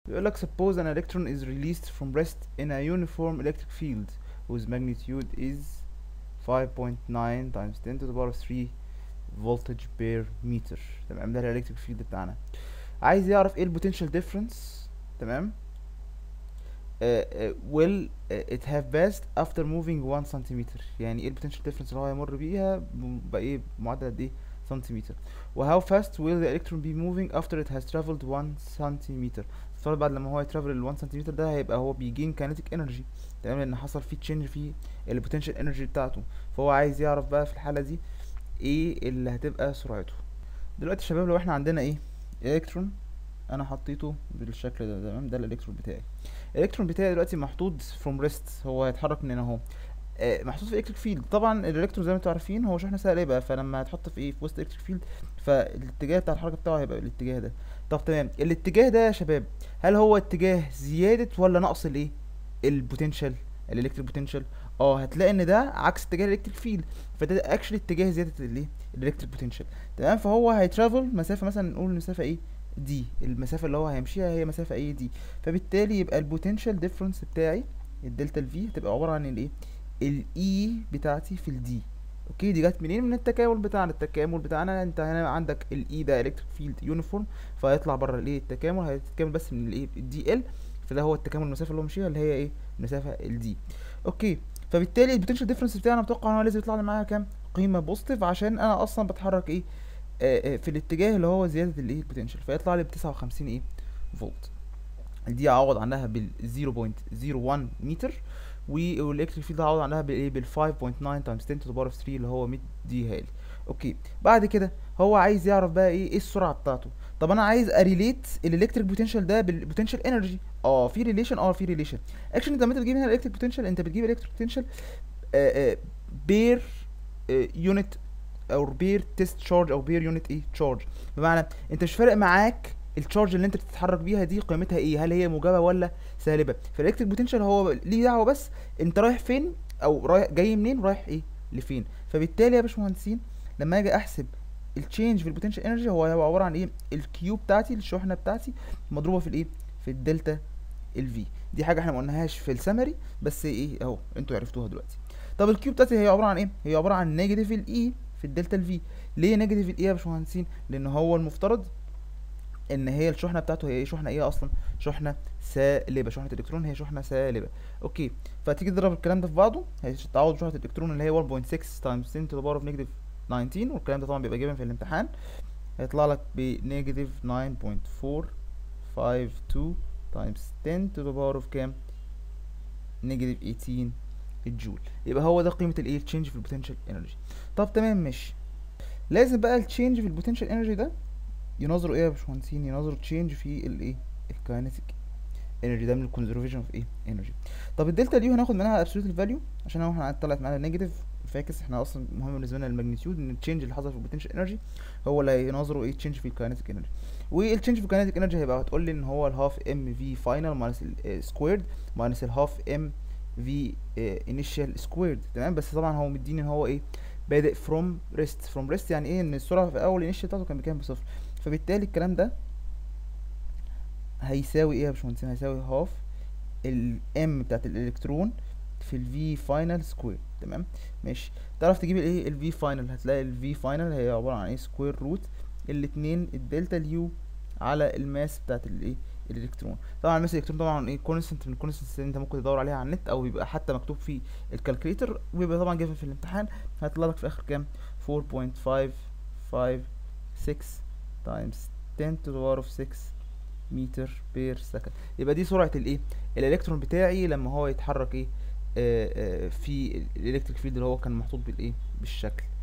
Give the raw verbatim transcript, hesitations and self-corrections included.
بيقول لك suppose an electron is released from rest in a uniform electric field whose magnitude is five point nine times ten to the power of three voltage per meter. تمام، ده الالكتريك فيلد بتاعنا. عايز يعرف ايه البوتنشال ديفرنس. تمام. uh, uh, will uh, it have passed after moving one centimeter. يعني ايه البوتنشال ديفرنس اللي هو هيمر بيها بايه، بمعدل قد ايه سنتيمتر. و how fast will the electron be moving after it has traveled one centimeter. افترض بعد لما هو يترافل ال one centimeter ده هيبقى هو بيجين kinetic energy. تمام، لان حصل فيه تشينج في البوتنشال انرجي بتاعته. فهو عايز يعرف بقى في الحالة دي ايه اللي هتبقى سرعته. دلوقتي يا شباب لو احنا عندنا ايه الكترون، انا حطيته بالشكل ده. تمام، ده الالكترون بتاعي. الالكترون بتاعي دلوقتي محطوط فروم ريست، هو هيتحرك من هنا اهو. آه محطوط في الكتريك فيلد. طبعا الالكترون زي ما انتوا عارفين هو شحنه سالبه، فلما هيتحط في ايه في وسط الكتريك فيلد فالاتجاه بتاع الحركه بتاعه هيبقى الاتجاه ده. طب تمام، الاتجاه ده يا شباب هل هو اتجاه زياده ولا نقص الايه البوتنشال الالكتريك بوتنشال؟ اه هتلاقي ان ده عكس اتجاه الالكتريك فيلد، فده اكشلي اتجاه زياده الايه الالكتريك بوتنشال. تمام، فهو هيترافل مسافه، مثلا نقول المسافه ايه دي، المسافه اللي هو هيمشيها هي مسافه ايه دي. فبالتالي يبقى البوتنشال ديفرنس بتاعي الدلتا الفي هتبقى عباره عن الايه الاي بتاعتي في الدي. اوكي، دي جت منين؟ من التكامل بتاعنا. التكامل بتاعنا انت هنا عندك الاي ده الكتريك فيلد يونيفورم، فهيطلع بره الايه التكامل، هيتكامل بس من الايه الدي ال، فده هو التكامل المسافه اللي هو مشيها اللي هي ايه المسافه الدي. اوكي، فبالتالي البوتنشال ديفرنس بتاعنا متوقع ان هو لازم يطلع لي معايا كام قيمه بوزيتيف، عشان انا اصلا بتحرك ايه آه آه في الاتجاه اللي هو زياده الايه البوتنشال، فيطلع لي ب تسعة وخمسين ايه فولت. دي اعوض عنها بال زيرو بوينت زيرو واحد متر، والالكتريك فيلد هعوض عنها بالايه بال خمسة فاصلة تسعة تايمز عشرة to the power of ثلاثة اللي هو مية دي هالي. اوكي، بعد كده هو عايز يعرف بقى ايه ايه السرعه بتاعته. طب انا عايز اريليت الالكتريك بوتنشال ده بالبوتنشال انرجي. اه في ريليشن، اه في ريليشن. اكشن انت لما انت بتجيب هنا الالكتريك بوتنشال انت بتجيب الالكتريك بوتنشال بير يونت او بير تيست تشارج او بير يونت ايه تشارج. بمعنى انت مش فارق معاك التشارج اللي انت بتتحرك بيها دي قيمتها ايه، هل هي موجبه ولا سالبه. فالالكتريك بوتنشال هو ليه دعوه بس انت رايح فين او رايح جاي منين، رايح ايه لفين. فبالتالي يا باشمهندسين لما اجي احسب التشينج في البوتنشال انرجي هو هيبقى عباره عن ايه الكيو بتاعتي الشحنه بتاعتي مضروبه في الايه في الدلتا الفي. دي حاجه احنا ما قلناهاش في السمري بس ايه اهو انتوا عرفتوها دلوقتي. طب الكيو بتاعتي هي عباره عن ايه؟ هي عباره عن نيجاتيف الاي في الدلتا الفي. ليه نيجاتيف الاي يا باشمهندسين؟ لان هو المفترض ان هي الشحنه بتاعته هي ايه شحنه ايه اصلا شحنه سالبه، شحنه الالكترون هي شحنه سالبه. اوكي، فتيجي تضرب الكلام ده في بعضه هتعوض شحنه الالكترون اللي هي واحد فاصلة ستة تايمز عشرة to the power of negative تسعة عشر، والكلام ده طبعا بيبقى جايبين في الامتحان، هيطلع لك بنيجاتيف تسعة فاصلة أربعة خمسة اتنين تايمز عشرة to the power of كام نيجاتيف تمنتاشر الجول. يبقى هو ده قيمه الايه تشينج في البوتنشال انرجي. طب تمام ماشي، لازم بقى التشينج في البوتنشال انرجي ده ينظروا ايه يا باشمهندسين؟ ينظروا تشينج في الايه الكاينيتيك انرجي، ده من الكونزرفيشن اوف ايه انرجي. طب الدلتا دي هناخد منها ابسولوت فاليو عشان هو احنا طلعت معانا نيجاتيف، فاكس احنا اصلا مهم بالنسبه لنا الماجنتيود ان التشينج اللي حصل في البوتنشال انرجي هو اللي هينظروا ايه تشينج في الكاينيتيك انرجي. والتشينج في الكاينيتيك انرجي هيبقى هتقول لي ان هو الهاف ام في فاينل ماينس سكويرد ماينس الهاف ام في انيشال سكويرد. تمام، بس طبعا هو مديني ان هو ايه بادئ فروم ريست. فروم ريست يعني ايه؟ ان السرعه في اول انيشال بتاعته كان بكام بصفر، فبالتالي الكلام ده هيساوي ايه يا باشمهندس؟ هيساوي هاف الام بتاعت الالكترون في الفي فاينل سكوير. تمام ماشي، تعرف تجيب الايه الفي فاينل؟ هتلاقي الفي فاينل هي عباره عن ايه سكوير روت الاتنين الدلتا اليو على الماس بتاعت الايه الالكترون. طبعا الماس الالكترون طبعا ايه كونستنت من الكونستنتس اللي انت ممكن تدور عليها على النت او بيبقى حتى مكتوب في الكالكوليتر، وبيبقى طبعا جايبها في الامتحان. هيطلع لك في الاخر كام أربعة فاصلة خمسة خمسة ستة تايمز عشرة to the power of ستة متر بير سكند. يبقى دي سرعه الايه الالكترون بتاعي لما هو يتحرك ايه آه آه في الالكتريك فيلد اللي هو كان محطوط بالايه بالشكل